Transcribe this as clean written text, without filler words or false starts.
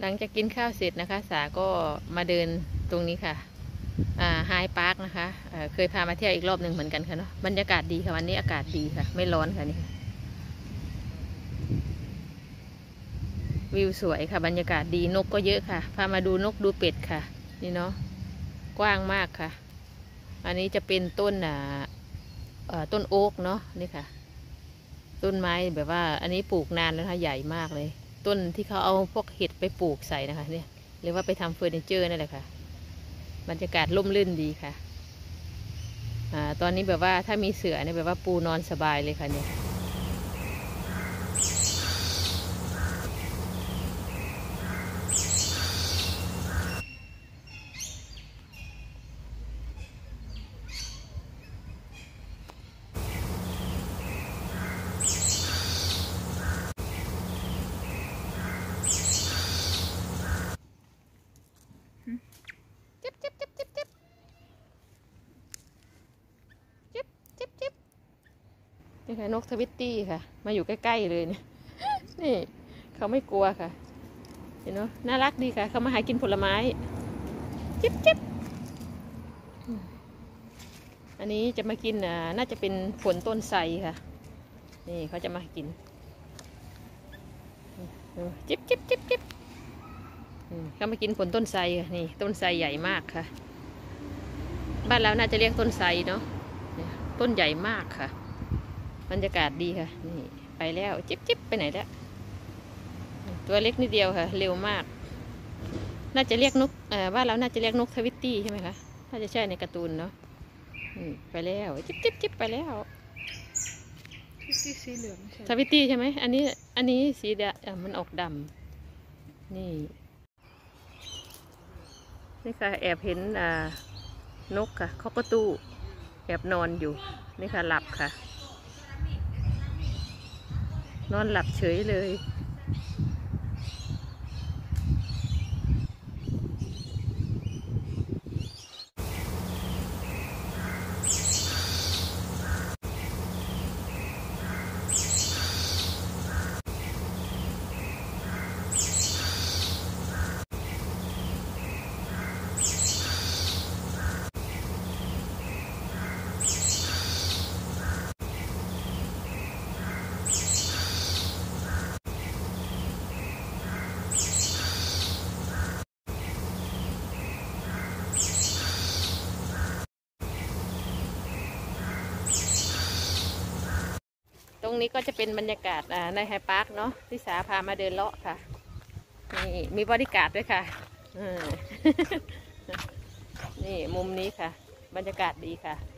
หลังจากกินข้าวเสร็จนะคะสาก็มาเดินตรงนี้ค่ะไฮพาร์คนะคะเคยพามาเที่ยวอีกรอบหนึ่งเหมือนกันค่ะเนาะบรรยากาศดีค่ะวันนี้อากาศดีค่ะไม่ร้อนค่ะนี่ค่ะวิวสวยค่ะบรรยากาศดีนกก็เยอะค่ะพามาดูนกดูเป็ดค่ะนี่เนาะกว้างมากค่ะอันนี้จะเป็นต้นต้นโอ๊กเนาะนี่ค่ะต้นไม้แบบว่าอันนี้ปลูกนานแล้วค่ะใหญ่มากเลยต้นที่เขาเอาพวกเห็ดไปปลูกใส่นะคะเนี่ยหรือว่าไปทำเฟอร์นิเจอร์นั่นแหละค่ะบรรยากาศร่มรื่นดีค่ะตอนนี้แบบว่าถ้ามีเสือเนี่ยแบบว่าปูนอนสบายเลยค่ะเนี่ยนี่ค่ะนกสวิตตี้ค่ะมาอยู่ใกล้ๆเลยเนี่ยนี่เขาไม่กลัวค่ะเห็นเนาะน่ารักดีค่ะเขามาหากินผลไม้จิ๊บจิ๊บอันนี้จะมากินน่าจะเป็นผลต้นไทรค่ะนี่เขาจะมากินจิ๊บจิ๊บจิ๊บจิ๊บเขามากินผลต้นไทรค่ะนี่ต้นไทรใหญ่มากค่ะบ้านเราน่าจะเรียกต้นไทรเนาะต้นใหญ่มากค่ะบรรยากาศดีค่ะนี่ไปแล้วจิ๊บจิ๊บไปไหนแล้วตัวเล็กนิดเดียวค่ะเร็วมากน่าจะเรียกนกบ้านเราน่าจะเรียกนกทวิตตี้ใช่ไหมคะน่าจะใช่ในการ์ตูนเนาะไปแล้วจิ๊บจิ๊บจิ๊บไปแล้วสีเหลืองทวิตตี้ใช่ไหมอันนี้สีแดงมันออกดำนี่ค่ะแอบเห็นนกค่ะคอกระตู้แอบนอนอยู่นี่ค่ะหลับค่ะนอนหลับเฉยเลยตรงนี้ก็จะเป็นบรรยากาศในไฮพาร์คเนาะที่สาพามาเดินเลาะค่ะนี่มีบริการด้วยค่ะนี่มุมนี้ค่ะบรรยากาศดีค่ะ